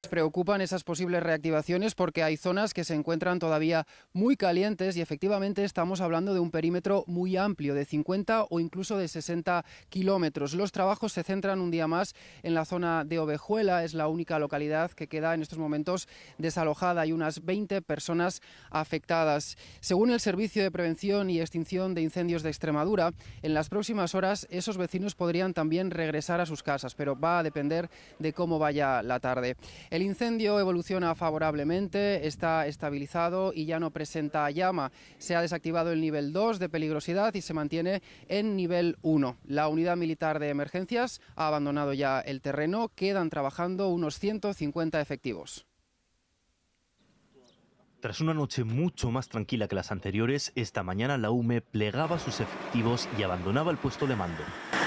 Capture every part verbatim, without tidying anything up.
Preocupan esas posibles reactivaciones porque hay zonas que se encuentran todavía muy calientes y efectivamente estamos hablando de un perímetro muy amplio, de cincuenta o incluso de sesenta kilómetros. Los trabajos se centran un día más en la zona de Ovejuela, es la única localidad que queda en estos momentos desalojada. Hay unas veinte personas afectadas. Según el Servicio de Prevención y Extinción de Incendios de Extremadura, en las próximas horas esos vecinos podrían también regresar a sus casas, pero va a depender de cómo vaya la tarde. El incendio evoluciona favorablemente, está estabilizado y ya no presenta llama. Se ha desactivado el nivel dos de peligrosidad y se mantiene en nivel uno. La unidad militar de emergencias ha abandonado ya el terreno. Quedan trabajando unos ciento cincuenta efectivos. Tras una noche mucho más tranquila que las anteriores, esta mañana la U M E plegaba sus efectivos y abandonaba el puesto de mando.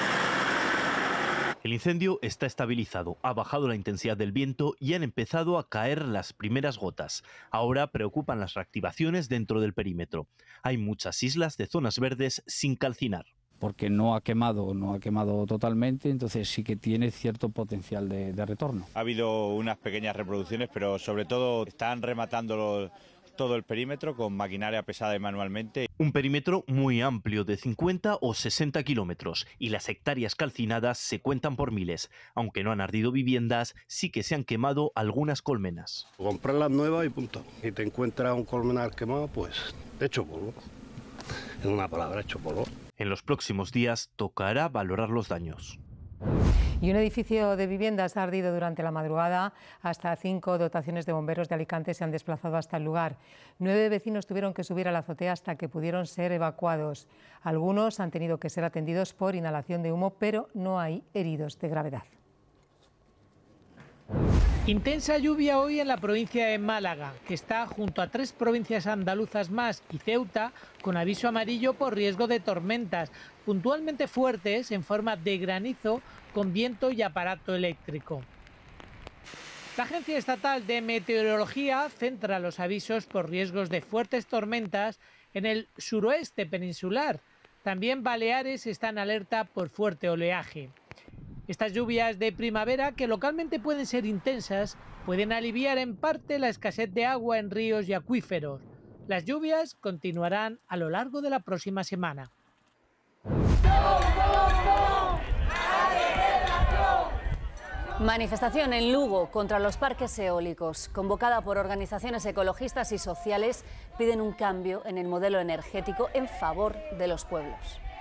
El incendio está estabilizado, ha bajado la intensidad del viento y han empezado a caer las primeras gotas. Ahora preocupan las reactivaciones dentro del perímetro. Hay muchas islas de zonas verdes sin calcinar. Porque no ha quemado, no ha quemado totalmente, entonces sí que tiene cierto potencial de, de retorno. Ha habido unas pequeñas reproducciones, pero sobre todo están rematando los, todo el perímetro con maquinaria pesada y manualmente. Un perímetro muy amplio de cincuenta o sesenta kilómetros y las hectáreas calcinadas se cuentan por miles. Aunque no han ardido viviendas, sí que se han quemado algunas colmenas. Comprarlas nuevas y punto. Si te encuentras un colmenar quemado, pues hecho polvo. En una palabra, hecho polvo. En los próximos días tocará valorar los daños. Y un edificio de viviendas ha ardido durante la madrugada. Hasta cinco dotaciones de bomberos de Alicante se han desplazado hasta el lugar. Nueve vecinos tuvieron que subir a la azotea hasta que pudieron ser evacuados. Algunos han tenido que ser atendidos por inhalación de humo, pero no hay heridos de gravedad. Intensa lluvia hoy en la provincia de Málaga, que está junto a tres provincias andaluzas más y Ceuta, con aviso amarillo por riesgo de tormentas, puntualmente fuertes en forma de granizo, con viento y aparato eléctrico. La Agencia Estatal de Meteorología centra los avisos por riesgos de fuertes tormentas en el suroeste peninsular. También Baleares está en alerta por fuerte oleaje. Estas lluvias de primavera, que localmente pueden ser intensas, pueden aliviar en parte la escasez de agua en ríos y acuíferos. Las lluvias continuarán a lo largo de la próxima semana. Manifestación en Lugo contra los parques eólicos, convocada por organizaciones ecologistas y sociales, piden un cambio en el modelo energético en favor de los pueblos.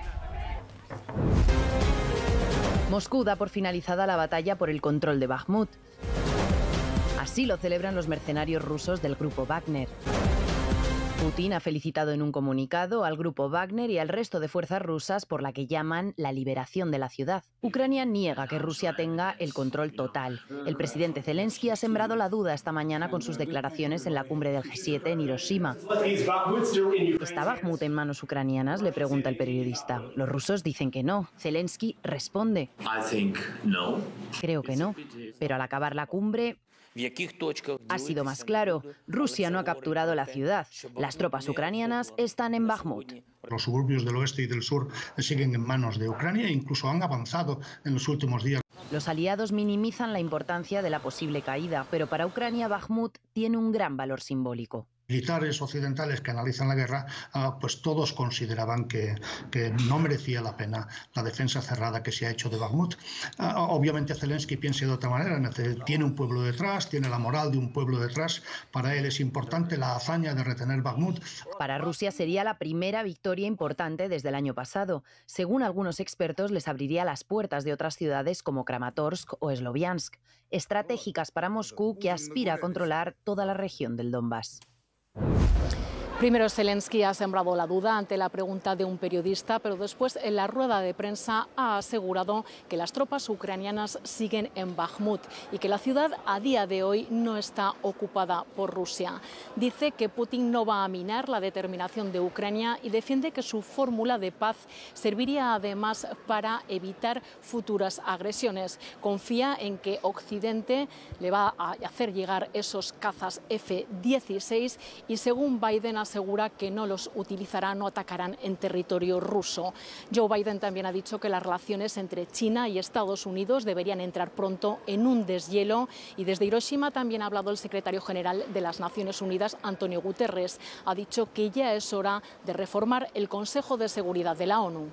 Moscú da por finalizada la batalla por el control de Bakhmut. Así lo celebran los mercenarios rusos del grupo Wagner. Putin ha felicitado en un comunicado al grupo Wagner y al resto de fuerzas rusas por la que llaman la liberación de la ciudad. Ucrania niega que Rusia tenga el control total. El presidente Zelensky ha sembrado la duda esta mañana con sus declaraciones en la cumbre del G siete en Hiroshima. ¿Está Bakhmut en manos ucranianas?, le pregunta el periodista. Los rusos dicen que no. Zelensky responde: creo que no. Pero al acabar la cumbre ha sido más claro. Rusia no ha capturado la ciudad. Las tropas ucranianas están en Bakhmut. Los suburbios del oeste y del sur siguen en manos de Ucrania e incluso han avanzado en los últimos días. Los aliados minimizan la importancia de la posible caída, pero para Ucrania Bakhmut tiene un gran valor simbólico. Militares occidentales que analizan la guerra, pues todos consideraban que, que no merecía la pena la defensa cerrada que se ha hecho de Bakhmut. Obviamente Zelensky piensa de otra manera, tiene un pueblo detrás, tiene la moral de un pueblo detrás. Para él es importante la hazaña de retener Bakhmut. Para Rusia sería la primera victoria importante desde el año pasado. Según algunos expertos, les abriría las puertas de otras ciudades como Kramatorsk o Sloviansk, estratégicas para Moscú, que aspira a controlar toda la región del Donbass. Primero Zelensky ha sembrado la duda ante la pregunta de un periodista, pero después en la rueda de prensa ha asegurado que las tropas ucranianas siguen en Bakhmut y que la ciudad a día de hoy no está ocupada por Rusia. Dice que Putin no va a minar la determinación de Ucrania y defiende que su fórmula de paz serviría además para evitar futuras agresiones. Confía en que Occidente le va a hacer llegar esos cazas F dieciséis y, según Biden, ha asegura que no los utilizarán o atacarán en territorio ruso. Joe Biden también ha dicho que las relaciones entre China y Estados Unidos deberían entrar pronto en un deshielo, y desde Hiroshima también ha hablado el secretario general de las Naciones Unidas, Antonio Guterres. Ha dicho que ya es hora de reformar el Consejo de Seguridad de la ONU.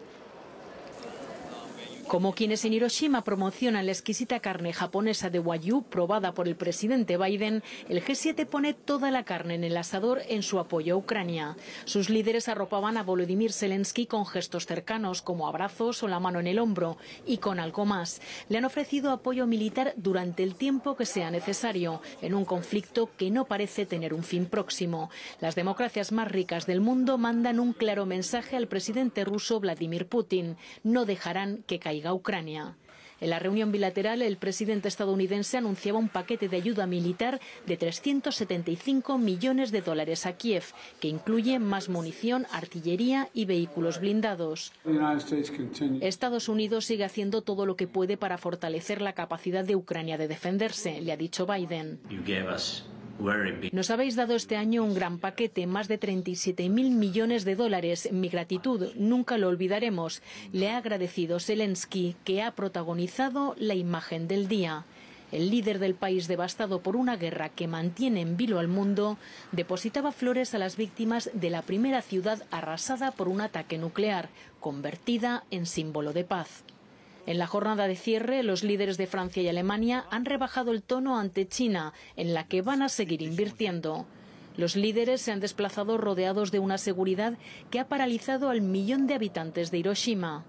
Como quienes en Hiroshima promocionan la exquisita carne japonesa de Wagyu probada por el presidente Biden, el G siete pone toda la carne en el asador en su apoyo a Ucrania. Sus líderes arropaban a Volodymyr Zelensky con gestos cercanos como abrazos o la mano en el hombro, y con algo más. Le han ofrecido apoyo militar durante el tiempo que sea necesario, en un conflicto que no parece tener un fin próximo. Las democracias más ricas del mundo mandan un claro mensaje al presidente ruso Vladimir Putin: no dejarán que caiga a Ucrania. En la reunión bilateral, el presidente estadounidense anunciaba un paquete de ayuda militar de trescientos setenta y cinco millones de dólares a Kiev, que incluye más munición, artillería y vehículos blindados. Estados Unidos sigue haciendo todo lo que puede para fortalecer la capacidad de Ucrania de defenderse, le ha dicho Biden. Nos habéis dado este año un gran paquete, más de treinta y siete mil millones de dólares. Mi gratitud nunca lo olvidaremos. Le ha agradecido Zelensky, que ha protagonizado la imagen del día. El líder del país devastado por una guerra que mantiene en vilo al mundo depositaba flores a las víctimas de la primera ciudad arrasada por un ataque nuclear, convertida en símbolo de paz. En la jornada de cierre, los líderes de Francia y Alemania han rebajado el tono ante China, en la que van a seguir invirtiendo. Los líderes se han desplazado rodeados de una seguridad que ha paralizado al millón de habitantes de Hiroshima.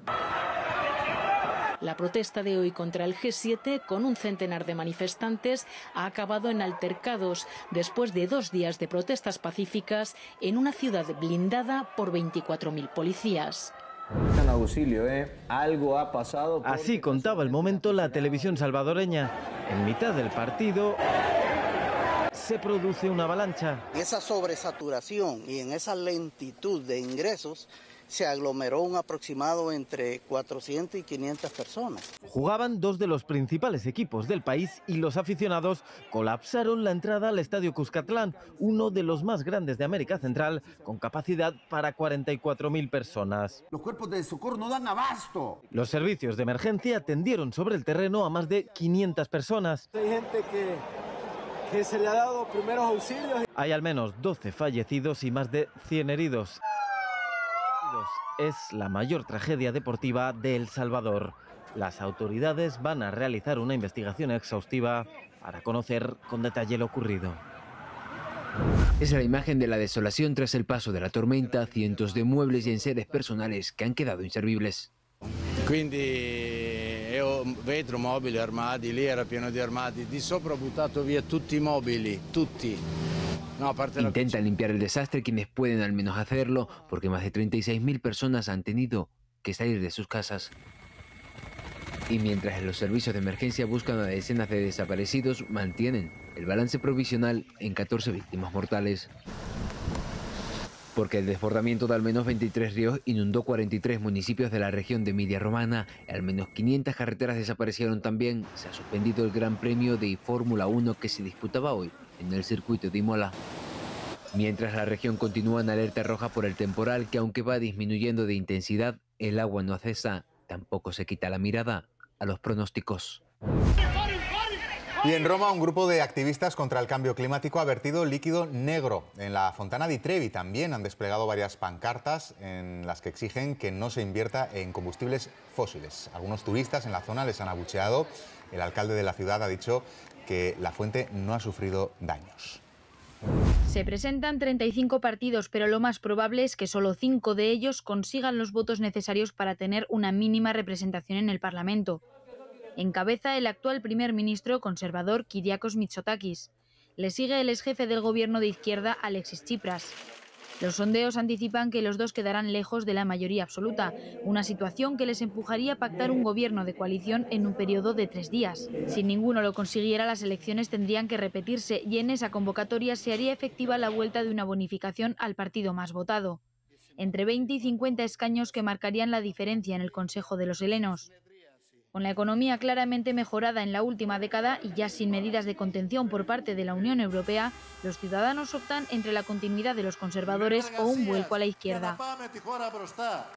La protesta de hoy contra el G siete, con un centenar de manifestantes, ha acabado en altercados después de dos días de protestas pacíficas en una ciudad blindada por veinticuatro mil policías. Auxilio, ¿eh? Algo ha pasado. Así contaba el momento la televisión salvadoreña. En mitad del partido se produce una avalancha. En esa sobresaturación y en esa lentitud de ingresos se aglomeró un aproximado entre cuatrocientas y quinientas personas. Jugaban dos de los principales equipos del país y los aficionados colapsaron la entrada al Estadio Cuscatlán, uno de los más grandes de América Central, con capacidad para cuarenta y cuatro mil personas. Los cuerpos de socorro no dan abasto. Los servicios de emergencia atendieron sobre el terreno a más de quinientas personas. Hay gente que, que se le ha dado primeros auxilios. Hay al menos doce fallecidos y más de cien heridos. Es la mayor tragedia deportiva de El Salvador. Las autoridades van a realizar una investigación exhaustiva para conocer con detalle lo ocurrido. Es la imagen de la desolación tras el paso de la tormenta, cientos de muebles y enseres personales que han quedado inservibles. Quindi io vetro, mobili, armadi, lì era pieno di armadi, di sopra ho buttato via tutti i mobili, tutti. No, Intentan limpiar el desastre quienes pueden al menos hacerlo, porque más de treinta y seis mil personas han tenido que salir de sus casas. Y mientras los servicios de emergencia buscan a decenas de desaparecidos, mantienen el balance provisional en catorce víctimas mortales. Porque el desbordamiento de al menos veintitrés ríos inundó cuarenta y tres municipios de la región de Emilia Romagna, al menos quinientas carreteras desaparecieron también. Se ha suspendido el Gran Premio de Fórmula uno que se disputaba hoy en el circuito de Imola. Mientras la región continúa en alerta roja por el temporal, que aunque va disminuyendo de intensidad, el agua no cesa, tampoco se quita la mirada a los pronósticos. Y en Roma, un grupo de activistas contra el cambio climático ha vertido líquido negro en la Fontana di Trevi. También han desplegado varias pancartas en las que exigen que no se invierta en combustibles fósiles. Algunos turistas en la zona les han abucheado. El alcalde de la ciudad ha dicho que la fuente no ha sufrido daños. Se presentan treinta y cinco partidos, pero lo más probable es que solo cinco de ellos consigan los votos necesarios para tener una mínima representación en el Parlamento. Encabeza el actual primer ministro conservador Kyriakos Mitsotakis. Le sigue el exjefe del gobierno de izquierda Alexis Tsipras. Los sondeos anticipan que los dos quedarán lejos de la mayoría absoluta, una situación que les empujaría a pactar un gobierno de coalición en un periodo de tres días. Si ninguno lo consiguiera, las elecciones tendrían que repetirse y en esa convocatoria se haría efectiva la vuelta de una bonificación al partido más votado. Entre veinte y cincuenta escaños que marcarían la diferencia en el Consejo de los Helenos. Con la economía claramente mejorada en la última década y ya sin medidas de contención por parte de la Unión Europea, los ciudadanos optan entre la continuidad de los conservadores o un vuelco a la izquierda.